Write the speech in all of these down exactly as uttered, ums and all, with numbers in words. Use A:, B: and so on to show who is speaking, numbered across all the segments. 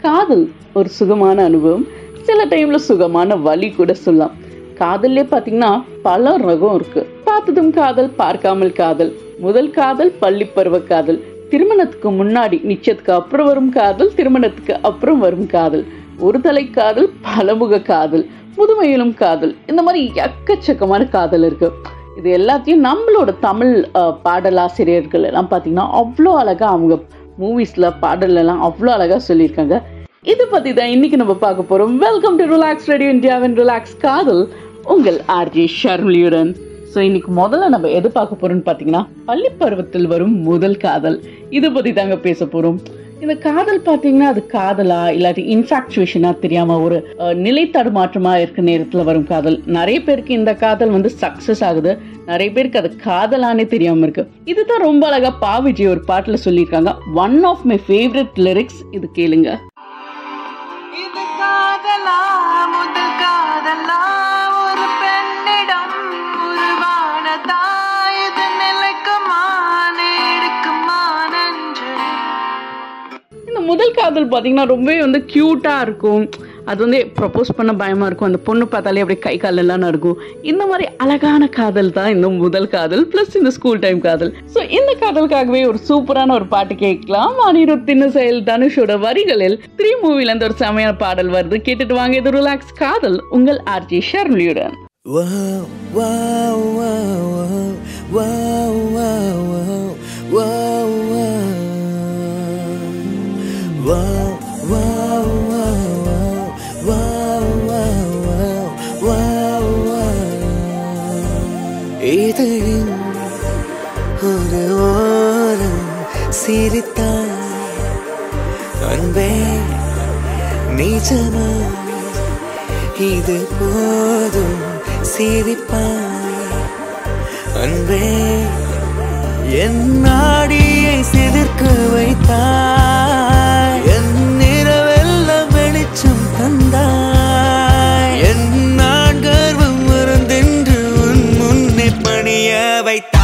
A: காதல் ஒரு சுகமான அனுபவம், சில டைம்ல சுகமான வலி கூட சொல்லலாம். காதல்லே பாத்தீங்கன்னா பல ரகம் இருக்கு. பார்த்ததும் காதல், பார்க்காமல் காதல், முதல் காதல், பள்ளி பருவ காதல், திருமணத்துக்கு முன்னாடி நிச்சயத்துக்கு அப்புறம் வரும் காதல், திருமணத்துக்கு அப்புறம் வரும் காதல், ஒரு தலை காதல், பலமுக காதல், முதுமையிலும் காதல், இந்த மாதிரி எக்கச்சக்கமான காதல் இருக்கு. இது எல்லாத்தையும் நம்மளோட தமிழ் பாடலாசிரியர்கள் எல்லாம் பார்த்தீங்கன்னா அவ்வளோ அழகா அவங்க மூவிஸ்ல பாடல் எல்லாம் அவ்வளோ அழகா சொல்லியிருக்காங்க. இதை பத்தி தான் இன்னைக்கு நம்ம பார்க்க போறோம். வெல்கம் டு ரிலாக்ஸ் ரேடியோ இந்தியாவின் ரிலாக்ஸ் காதல், உங்கள் ஆர்ஜே ஷர்மிளியுடன். ஸோ இன்னைக்கு முதல்ல நம்ம எது பார்க்க போறோம்னு பார்த்தீங்கன்னா பள்ளி பருவத்தில் வரும் முதல் காதல். இதை பத்தி தாங்க பேச போறோம். இந்த காதல் பார்த்தீங்கன்னா அது காதலா இல்லாட்டி இன்ஃபாக்சுவேஷனா தெரியாம ஒரு நிலை தடுமாற்றமா இருக்க நேரத்துல வரும் காதல். நிறைய பேருக்கு இந்த காதல் வந்து சக்சஸ் ஆகுது, நிறைய பேருக்கு அது காதலானே தெரியாம இருக்கு. இதுதான் ரொம்ப அழகா பா விஜய் ஒரு பாட்டுல சொல்லியிருக்காங்க. One of my favourite lyrics, இது கேளுங்க.
B: இது காதலா முதல் காதலா ஒரு பெண்ணிடம் உருவான தாய், இது நிலைக்குமா நீடுக்குமா நன்று.
A: இந்த முதல் காதல் பார்த்தீங்கன்னா ரொம்பவே வந்து கியூட்டா இருக்கும். அது வந்து ப்ரப்போஸ் பண்ண பயமா இருக்கும், அந்த பொண்ணு பார்த்தாலே அப்படியே கை கால் எல்லாம் நடக்கும். இந்த மாதிரி அழகான காதல் தான் இந்த முதல் காதல் பிளஸ் இந்த ஸ்கூல் டைம் காதல். ஸோ இந்த காதலுக்காகவே ஒரு சூப்பரான ஒரு பாட்டு கேட்கலாம். அனிருத்தின் செயல் தனுஷோட வரிகளில் த்ரீ மூவில இருந்து ஒரு செமையான பாடல் வருது, கேட்டுட்டு வாங்க. இது ரிலாக்ஸ் காதல், உங்கள் ஆர்ஜே ஷர்மிளியுடன்.
B: இதழின் ஒரு ஓரம் சிரித்தாய் அன்பே நிஜமா, இது போதும் சிரிப்பாய் அன்பே, என் நாடியை சிலிர்க்க வைத்தாய், என் நிறவெல்லாம் வெளிச்சம் தந்தாய், என் நான் கர்வம் மறந்தென்று உன் முன்னே பணிய வைத்தாய்.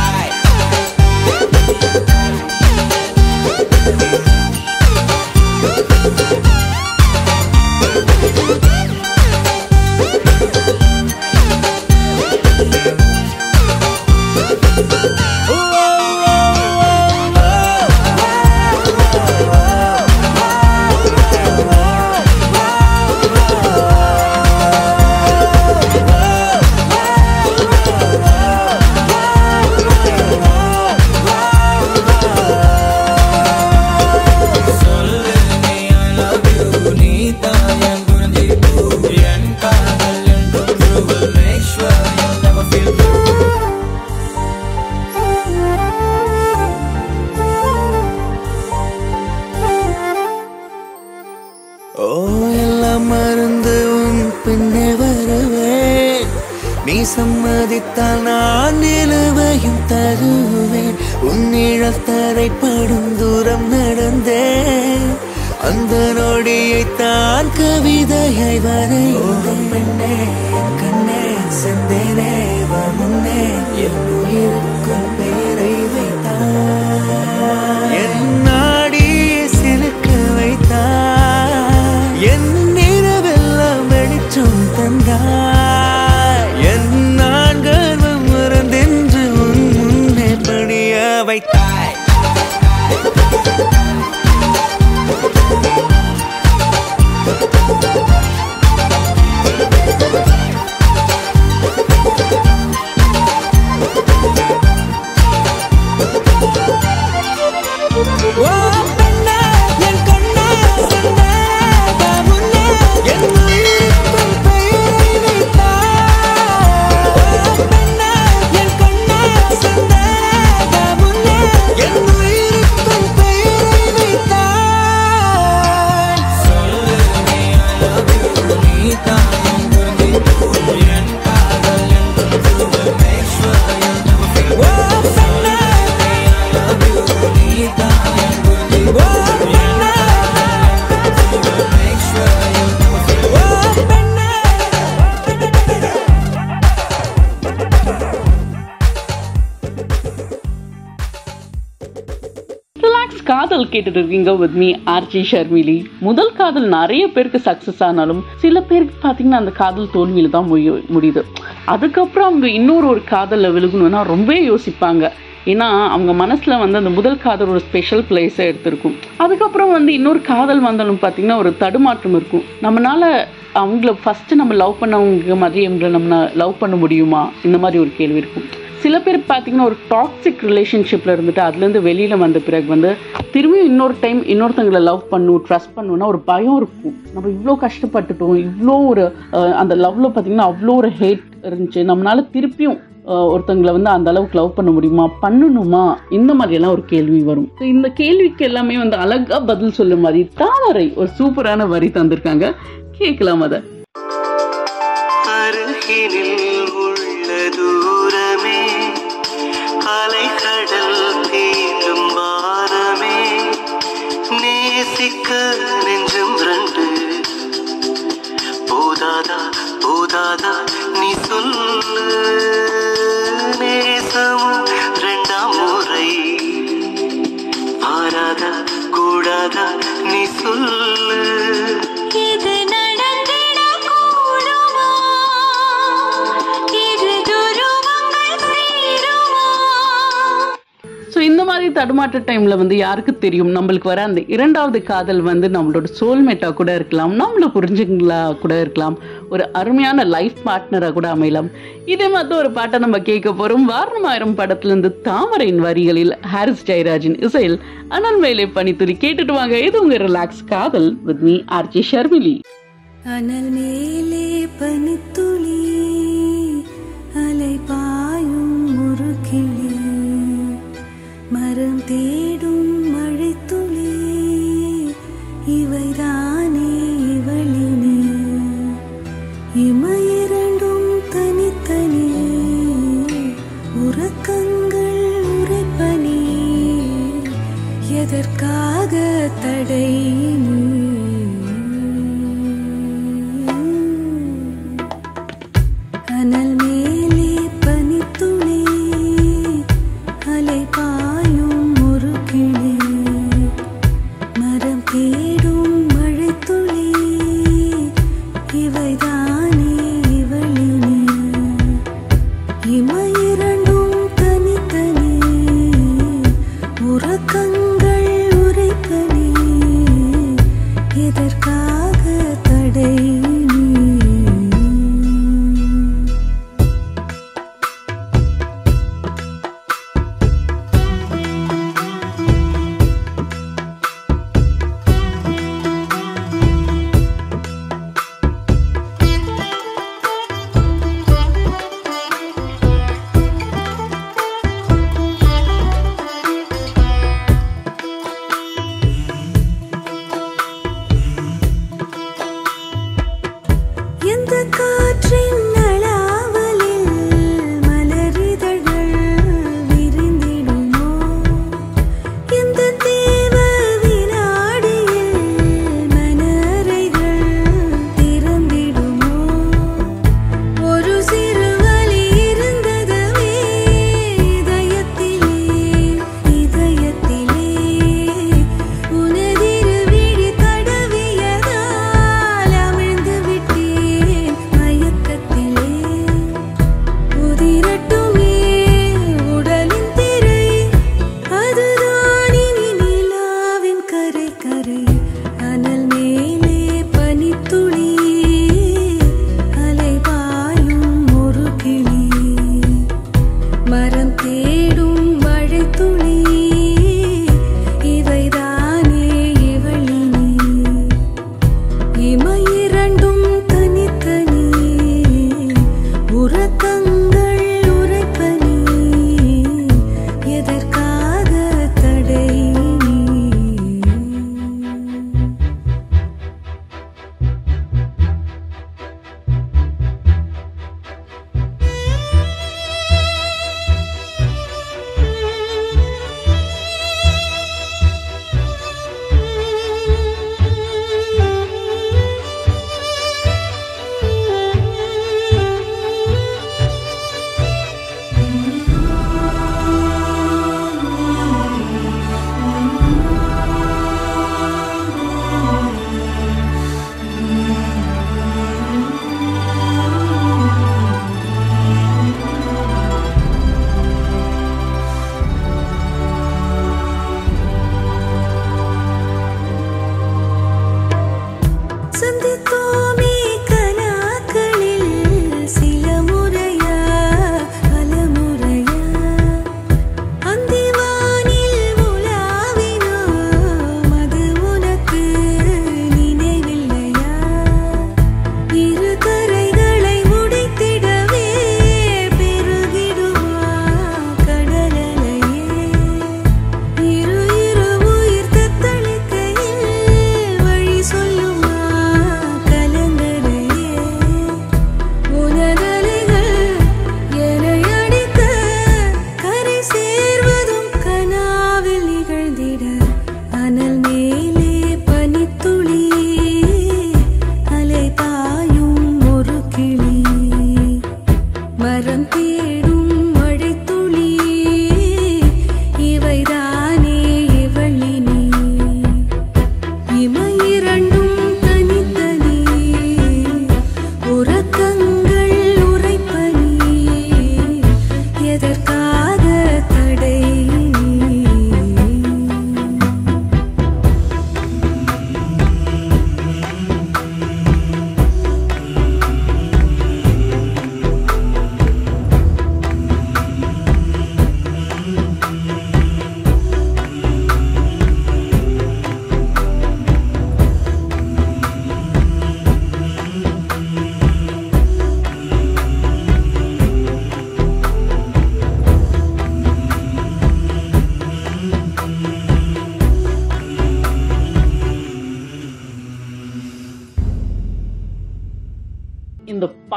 B: நீ சம்மதித்தால் நான் நிலவையும் தருவேன், உன் நிழல் தரைப்படும் தூரம் நடந்தேன், அந்த நொடியை தான் கவிதையை வரைந்தேன். பெண்ணே கண்ணே செந்தேனே வா முன்னே, என் உயிருக்கும் பேரை வைத்தாய், என் நாடியை சிலுக்க வைத்தாய், என் நிறவெல்லாம் வெளிச்சம் தந்தாய், என் நான் கர்வம் மறந்தென்று உன் முன்னே பணிய வைத்தாய். I love you.
A: ரிலாக்ஸ் காதல் கேட்டுட்டு இருக்கீங்க வித் மீ ஆர்ஜி ஷர்மிலி. முதல் காதல் நிறைய பேருக்கு சக்சஸ் ஆனாலும் சில பேருக்கு பாத்தீங்கன்னா அந்த காதல் தோல்வியில தான் முடியுது. அதுக்கப்புறம் அவங்க இன்னொரு ஒரு காதல்ல விழுகணும்னா ரொம்ப யோசிப்பாங்க. ஏன்னா அவங்க மனசுல வந்து அந்த முதல் காதல் ஒரு ஸ்பெஷல் பிளேஸை எடுத்திருக்கும். அதுக்கப்புறம் வந்து இன்னொரு காதல் வந்தாலும் பார்த்தீங்கன்னா ஒரு தடுமாற்றம் இருக்கும். நம்மளால அவங்கள ஃபர்ஸ்ட் நம்ம லவ் பண்ணவங்க மாதிரி அவங்கள நம்ம லவ் பண்ண முடியுமா, இந்த மாதிரி ஒரு கேள்வி இருக்கும். சில பேர் பார்த்தீங்கன்னா ஒரு டாக்ஸிக் ரிலேஷன்ஷிப்பில் இருந்துட்டு அதுலேருந்து வெளியில் வந்த பிறகு வந்து திரும்பியும் இன்னொரு டைம் இன்னொருத்தங்களை லவ் பண்ணணும், ட்ரஸ்ட் பண்ணணும்னா ஒரு பயம் இருக்கும். நம்ம இவ்வளோ கஷ்டப்பட்டுட்டோம், இவ்வளோ ஒரு அந்த லவ்ல பார்த்தீங்கன்னா அவ்வளோ ஒரு ஹேட் இருந்துச்சு, நம்மளால திருப்பியும் ஒருத்தங்களை வந்து அந்த அளவுக்கு லவ் பண்ண முடியுமா, பண்ணணுமா, இந்த மாதிரி எல்லாம் ஒரு கேள்வி வரும். இந்த கேள்விக்கு எல்லாமே வந்து அழகா பதில் சொல்லும் மாதிரி தாமரை ஒரு சூப்பரான வரி தந்திருக்காங்க, கேட்கலாம் அத.
B: அலைகடல் தீண்டும் வானமே, நேசிக்க நெஞ்சம் ரெண்டு போதாதா போதாதா நீ சொல்லு, நேசமும் ரெண்டாம் முறை ஆராதா கூடாதா நீ சொல்லு.
A: இந்த மாதிரி தடுமாற்ற டைம்ல வந்து யாருக்கு தெரியும், நம்மளுக்கு வர அந்த இரண்டாவது காதல் வந்து நம்மளோட சோல்மேட்டா கூட இருக்கலாம், நம்மள புரிஞ்சுங்களா கூட இருக்கலாம், ஒரு அருமையான லைஃப் பார்ட்னரா கூட அமையலாம். இதே மாதிரி ஒரு பாட்டை நம்ம கேட்க போறோம். வாரணமாயிரம் படத்துல இருந்து தாமரையின் வரிகளில் ஹாரிஸ் ஜெயராஜின் இசையில் அனல் மேலே பனித்துளி கேட்டுட்டு வாங்க. இது உங்க ரிலாக்ஸ் காதல் வித் மீ ஆர்ஜி ஷர்மிலி.
C: அனல் மேலே பனித்துளி அலை பாயும் ஒரு கிளி, மரம் தேடும் மழைத்துளி இவைதானே இவளினே, இமையிரண்டும் தனித்தனி உறக்கங்கள் உரைப்பனி, எதற்காக தடை அனல் மேலே பனித்துளி அலை பாயும் ஒரு கிளி, மரம் தேடும் மழைத்துளி இவைதானே இவளினே, இமையிரண்டும் தனித்தனி உறக்கங்கள் உரைப்பனி,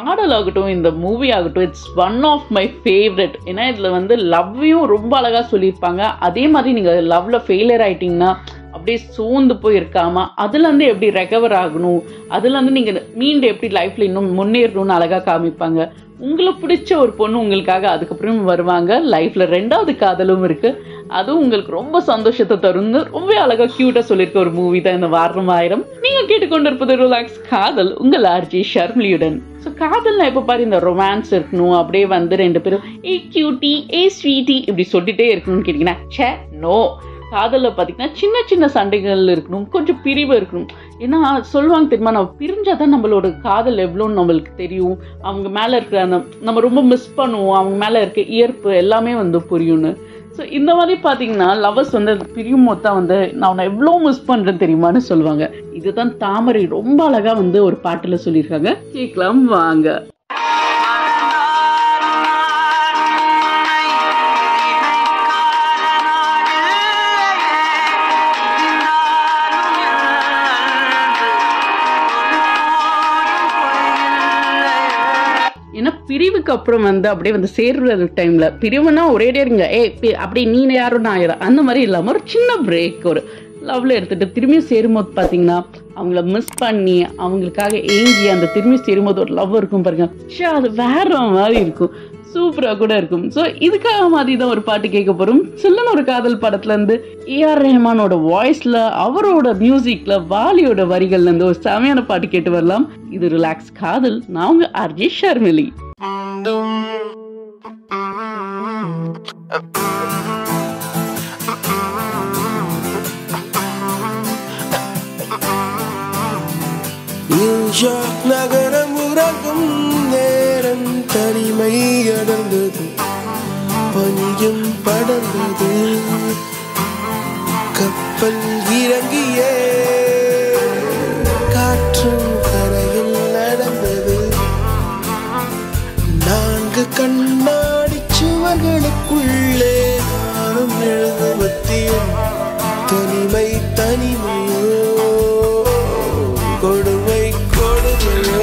A: பாடலாகட்டும் இந்த மூவி ஆகட்டும் it's one of my favourite. ஏன்னா இதில் வந்து லவ்வையும் ரொம்ப அழகாக சொல்லியிருப்பாங்க. அதே மாதிரி நீங்கள் லவ்வில் ஃபெயிலியர் ஆகிட்டிங்கன்னா அப்படியே சோர்ந்து போய் இருக்காமல் அதுலேருந்து எப்படி ரெக்கவர் ஆகணும், அதுலேருந்து நீங்கள் மீண்டு எப்படி லைஃப்பில் இன்னும் முன்னேறணும்னு அழகாக காமிப்பாங்க. உங்களுக்கு பிடிச்ச ஒரு பொண்ணு உங்களுக்காக அதுக்கப்புறம் வருவாங்க. லைஃப்பில் ரெண்டாவது காதலும் இருக்குது, அதுவும் உங்களுக்கு ரொம்ப சந்தோஷத்தை தரும்னு ரொம்ப அழகாக க்யூட்டாக சொல்லியிருக்க ஒரு மூவி தான் இந்த வாரணம் ஆயிரம். நீங்கள் கேட்டுக்கொண்டிருப்பது ரிலாக்ஸ் காதல் உங்கள் ஆர்ஜி ஷர்மிலியுடன். ஸோ காதல்னா எப்போ பாரு இந்த ரொமான்ஸ் இருக்கணும், அப்படியே வந்து ரெண்டு பேரும் ஏ கியூட்டி ஏ ஸ்வீட்டி இப்படி சொல்லிட்டே இருக்கணும்னு கேட்டிங்கன்னா சே நோ. காதலில் பார்த்தீங்கன்னா சின்ன சின்ன சண்டைகள் இருக்கணும், கொஞ்சம் பிரிவு இருக்கணும். ஏன்னா சொல்லுவாங்க தெரியுமா, நம்ம பிரிஞ்சாதான் நம்மளோட காதல் எவ்வளோன்னு நம்மளுக்கு தெரியும். அவங்க மேலே இருக்கிற அந்த நம்ம ரொம்ப மிஸ் பண்ணுவோம், அவங்க மேலே இருக்க ஈர்ப்பு எல்லாமே வந்து புரியும்னு. ஸோ இந்த மாதிரி பார்த்தீங்கன்னா லவ்வர்ஸ் வந்து பிரியும் போது தான் வந்து நான் உன்னை எவ்வளோ மிஸ் பண்ணுறேன்னு தெரியுமான்னு சொல்லுவாங்க. இதுதான் தாமரை ரொம்ப அழகாக வந்து ஒரு பாட்டில் சொல்லியிருக்காங்க. கேட்கலாம் வாங்க. ஏன்னா பிரிவுக்கு அப்புறம் வந்து அப்படியே வந்து சேர்ற டைம்ல பிரிவுனா ஒரேடியா இருங்க ஏ அப்படி நீ யாரும் நான் யாரும் அந்த மாதிரி இல்லாம ஒரு சின்ன பிரேக் ஒரு லவ்ல எடுத்துட்டு திரும்பி சேரும்போது பாத்தீங்கன்னா அவங்கள மிஸ் பண்ணி அவங்களுக்காக ஏங்கி அந்த திரும்பி சேரும்போது ஒரு லவ் இருக்கும் பாருங்க, அது வேற மாதிரி இருக்கும், சூப்பரா கூட இருக்கும். ஸோ இதுக்காக மாதிரி தான் ஒரு பாட்டு கேட்க போறோம். சில்லன் ஒரு காதல் படத்துல இருந்து ஏ ஆர் ரஹ்மானோட வாய்ஸ்ல அவரோட மியூசிக்ல வாலியோட வரிகள்ல இருந்து ஒரு செமையான பாட்டு கேட்டு வரலாம். இது ரிலாக்ஸ் காதல். நான் உங்க ஆர்ஜி ஷர்மிலி.
D: நியூயார்க் நகரம் உறங்கும் நேரம் தனிமை அடர்ந்தது, பனியும் படர்ந்தது, கப்பல் இறங்கியே காற்றும் கரையில் நடந்தது. நான்கு கண்ணாடி சுவர்களுக்குள்ளே நானும் எழுதுவத்தியும் தனிமை தனிமையோ கொடுமை கொடுமையோ.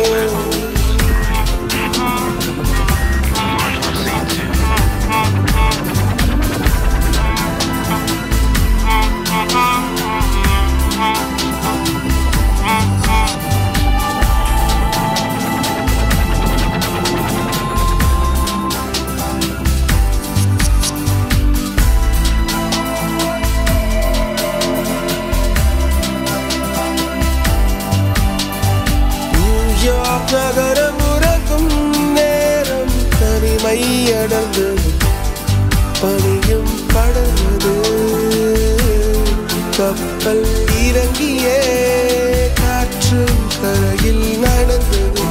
D: நகரம் உறங்கும் நேரம் தனிமை அடர்ந்தது, பனியும் படர்ந்தது, கப்பல் இறங்கியே காற்று கரையில் நடந்தது.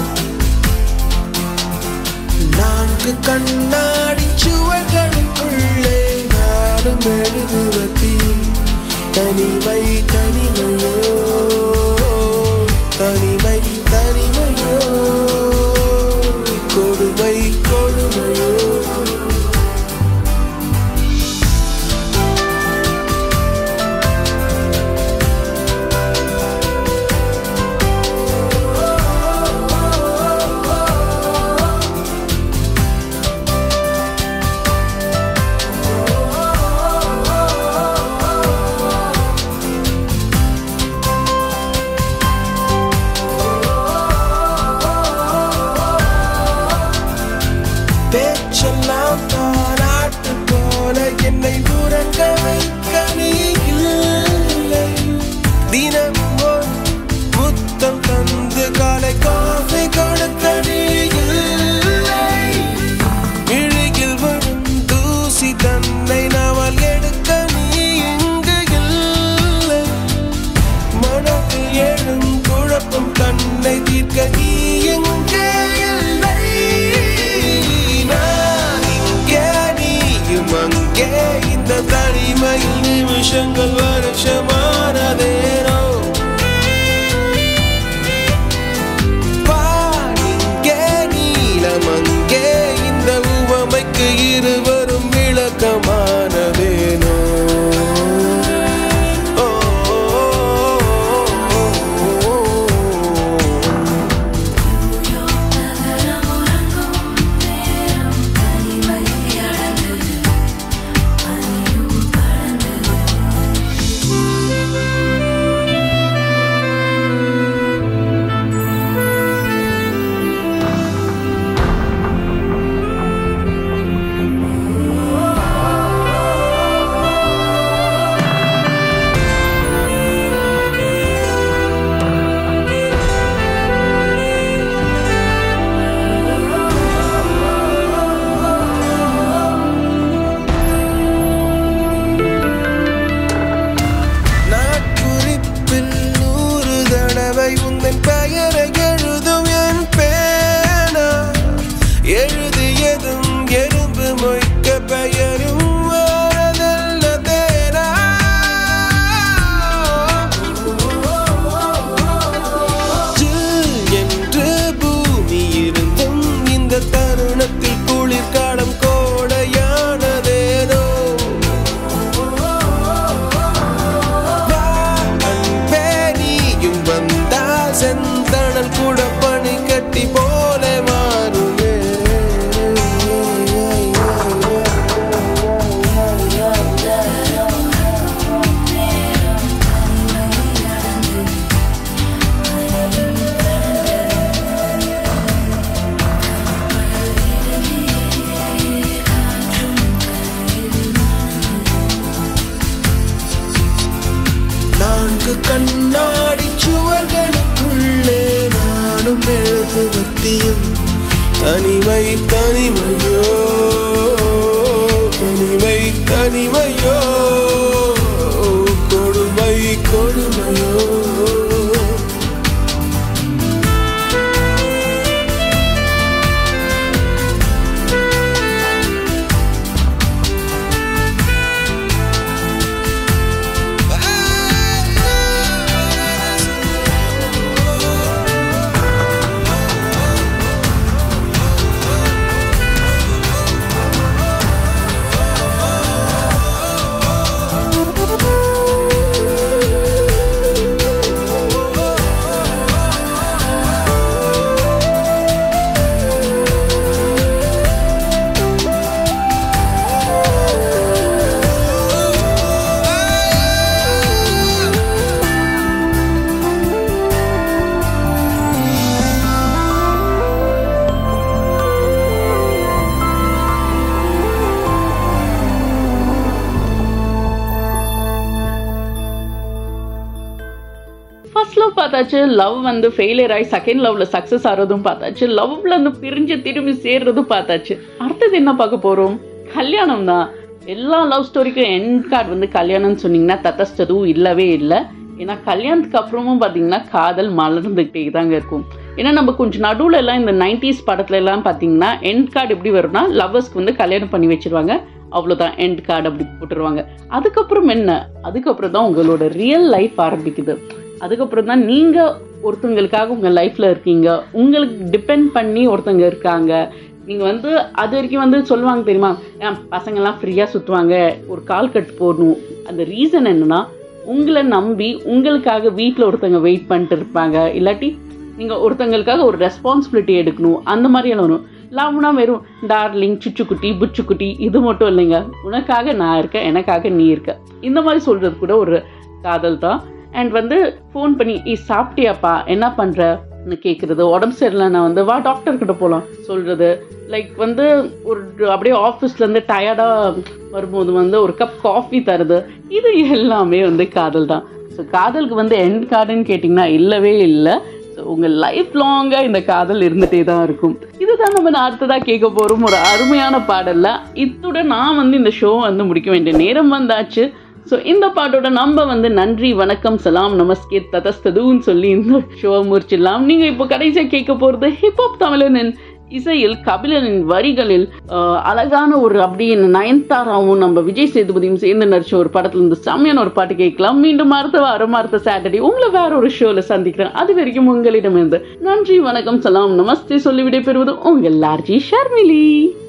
D: நான்கு கண்ணாடி சுவர்களுக்குள்ளே நாடும் எழுதுவதி தனிமை தனிமையோ தனிமை தனிமையோ கொடுமை கொடுமையோ. பேச்செல்லாம் தாராட்டு போல என்னை உறங்க வைக்க நீ இல்லை. தினமும் ஒரு முத்தம் தந்து காலை காஃபி கொடுக்க நீ இல்லை. இழுகில் வரும் தூசி தன்னை நாவல் எடுக்க நீ இங்கு இல்லை. மனத்தில் எழும் குழப்பம் தன்னை தீர்க்க நீ எங்கே இல்லை. அங்கே இந்த தனிமையில் நிமிஷங்கள் வருஷமானதேனோ. பாருங்கே நீளம் அங்கே இந்த உவமைக்கு இருவரும் விளக்கமானதேனோ. நான்கு கண்ணாடி சுவர்களுக்குள்ளே நானும் எழுதுவத்தியும் தனிமை தனிமையோ தனிமை தனிமையோ கொடுமை கொடுமையோ
A: பார்த்தாச்சு, லவ் வந்து ஃபெயிலியர் ஆகி செகண்ட் லவ்ல சக்சஸ் ஆகிறதும் பார்த்தாச்சு, லவ்ல இருந்து பிரிஞ்சு திரும்பி சேர்றதும் பார்த்தாச்சு. அடுத்தது என்ன பார்க்க போறோம்? கல்யாணம் தான். எல்லா லவ் ஸ்டோரிக்கும் எண்ட் கார்டு வந்து கல்யாணம்னு சொன்னீங்கன்னா தத்தச்சதும் இல்லவே இல்லை. ஏன்னா கல்யாணத்துக்கு அப்புறமும் பார்த்தீங்கன்னா காதல் மலர்ந்துகிட்டே தாங்க இருக்கும். ஏன்னா நம்ம கொஞ்சம் நடுவில் எல்லாம் இந்த நைன்டிஸ் படத்துல எல்லாம் பார்த்தீங்கன்னா எண்ட் கார்டு எப்படி வரும்னா லவ்வர்ஸ்க்கு வந்து கல்யாணம் பண்ணி வச்சிருவாங்க, அவ்வளோதான் எண்ட் கார்டு அப்படி போட்டுருவாங்க. அதுக்கப்புறம் என்ன, அதுக்கப்புறம் தான் உங்களோட ரியல் லைஃப் ஆரம்பிக்குது. அதுக்கப்புறம் தான் நீங்கள் ஒருத்தவங்களுக்காக உங்கள் லைஃப்பில் இருக்கீங்க, உங்களுக்கு டிபெண்ட் பண்ணி ஒருத்தவங்க இருக்காங்க. நீங்கள் வந்து அது வரைக்கும் வந்து சொல்லுவாங்க தெரியுமா, ஏன் பசங்கள்லாம் ஃப்ரீயாக சுற்றுவாங்க, ஒரு கால் கட்டு போடணும். அந்த ரீசன் என்னன்னா உங்களை நம்பி உங்களுக்காக வீட்டில் ஒருத்தவங்க வெயிட் பண்ணிட்டு இருப்பாங்க, இல்லாட்டி நீங்கள் ஒருத்தவங்களுக்காக ஒரு ரெஸ்பான்சிபிலிட்டி எடுக்கணும். அந்த மாதிரியெல்லாம் வரும். லவ்னா வெறும் டார்லிங், சுச்சுக்குட்டி, புச்சுக்குட்டி இது மட்டும் இல்லைங்க. உனக்காக நான் இருக்கேன், எனக்காக நீ இருக்க, இந்த மாதிரி சொல்கிறது கூட ஒரு காதல் தான். அண்ட் வந்து ஃபோன் பண்ணி ஈ சாப்பிட்டியாப்பா, என்ன பண்ணுறன்னு கேட்குறது, உடம்பு சரியில்லைன்னா வந்து வா டாக்டர்கிட்ட போகலாம் சொல்கிறது. லைக் வந்து ஒரு அப்படியே ஆஃபீஸ்லேருந்து டயர்டாக வரும்போது வந்து ஒரு கப் காஃபி தருது, இது எல்லாமே வந்து காதல் தான். ஸோ காதலுக்கு வந்து எண்ட் கார்டுன்னு கேட்டிங்கன்னா இல்லவே இல்லை. ஸோ உங்கள் லைஃப் லாங்காக இந்த காதல் இருந்துகிட்டே தான் இருக்கும். இதுதான் நம்ம அடுத்ததாக கேட்க போகிறோம் ஒரு அருமையான பாடல்ல. இத்துடன் நான் வந்து இந்த ஷோ வந்து முடிக்க வேண்டிய நேரம் வந்தாச்சு. ஸோ இந்த பாட்டோட நம்ம வந்து நன்றி, வணக்கம், சலாம், நமஸ்கே, ததஸ்ததுன்னு சொல்லி இந்த ஷோவை முடிச்சிடலாம். நீங்கள் இப்போ கடைசியாக கேட்க போகிறது ஹிப்ஹாப் தமிழனின் இசையில் கபிலனின் வரிகளில் அழகான ஒரு அப்படியே நயன்தாராவும் நம்ம விஜய் சேதுபதியும் சேர்ந்து நடிச்ச ஒரு படத்துல இருந்து செம்மையான ஒரு பாட்டு கேட்கலாம். மீண்டும் அடுத்த வாரம் அடுத்த சாட்டர்டே உங்களை வேற ஒரு ஷோல சந்திக்கிறேன். அது வரைக்கும் உங்களிடமிருந்து நன்றி, வணக்கம், சலாம், நமஸ்தே சொல்லி விடைபெறுவது உங்கள் ஆர்ஜி ஷர்மிலி.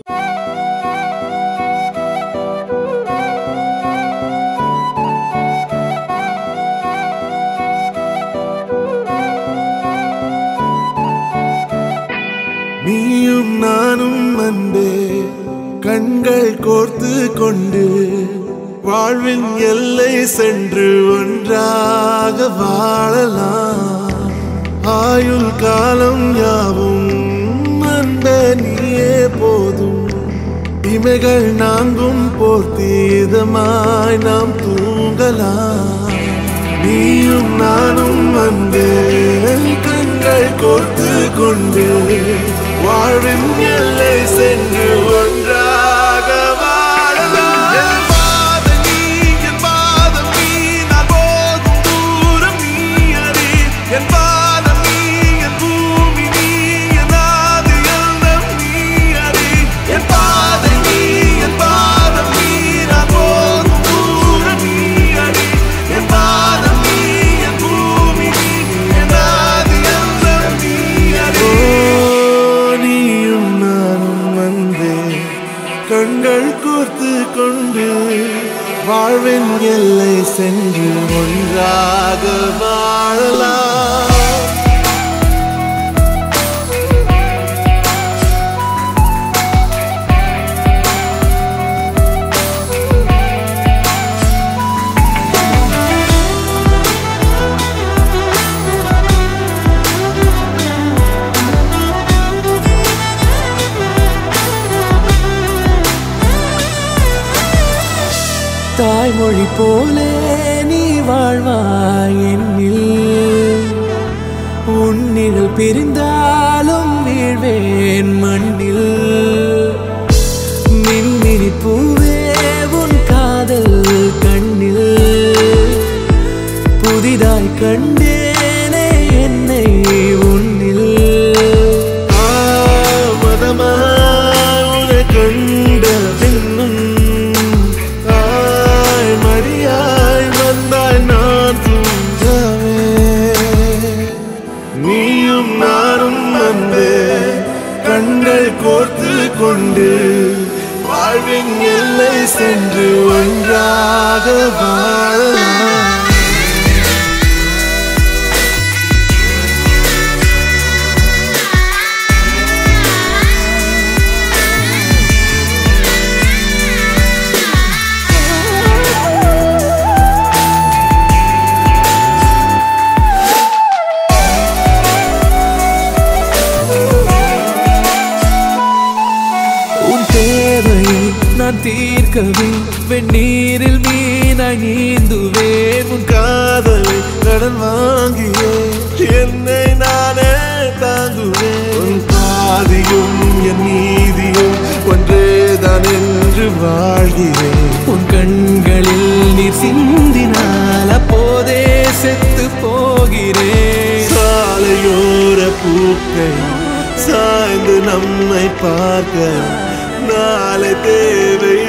D: நீயும் நானும் அன்பே கண்கள் கோர்த்து கொண்டு வாழ்வின் எல்லை சென்று ஒன்றாக வாழலாம். ஆயுள் காலம் யாவும் அன்பே நீயே போதும். இமைகள் நான்கும் போர்த்தீதமாய் நாம் தூங்கலாம். நீயும் நானும் அன்பே கண்கள் கோர்த்து கொண்டு வாழ்வின் எல்லை சென்று ஒன்றாக வாழலாம். என் பாதம் நீ, என் பாதம் நீ, நான் போகும் தூரம் நீ அறி. என் பாதம் நீ, என் பூமி நீ, என் ஆதி எல்லாம் நீ அறி. என் பாதம் நீ, என் பாதம் நீ, நான் போகும் தூரம் நீ அறி. என் பாதம் நீ, என் பூமி நீ, என் ஆதி எல்லாம் நீ அறி. கண்கள் கோர்த்து கொண்டு வாழ்வின் எல்லை சென்று ஒன்றாக வாழலாம். தாய்மொழி போலே நீ வாழ்வாய் என்னில் உன்னிகள் பிரிந்தாலும் வீழ்வேன் மண்ணில் மின்மினி பூவே உன் காதல் கண்ணில் புதிதாய் கண்டேனே என்னை உன்னில் ஆமதமாய் உன்னை கண்ட பின்னும் தாய் மடியாய் வந்தாய் நான் தூங்கவே நீயும் நானும் வந்தே கண்கள் கோர்த்து கொண்டு வாழ்வின் எல்லை சென்று ஒன்றாக வாழலாம் நான் தீர்க்கவே வெந்நீரில் மீனாய் நீந்துவேன் உன் காதலை கடன் வாங்கியே என்னை நானே தாங்குவேன் உன் பாதியும் என் நீதியும் ஒன்றேதான் என்று வாழ்கிறேன் உன் கண்களில் நீர் சிந்தினால் அப்போதே செத்து போகிறேன் சாலையோர பூக்கள் சாய்ந்து நம்மை பார்க்க நாளை தேவை